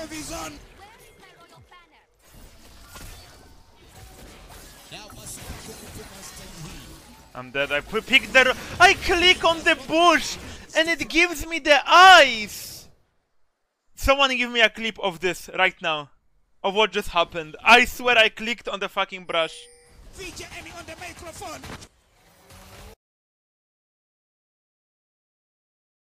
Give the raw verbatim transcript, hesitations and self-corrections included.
of his own. I'm dead. I put pick the. I click on the bush and it gives me the eyes. Someone give me a clip of this right now, of what just happened. I swear I clicked on the fucking brush. Feature Emmy on the microphone.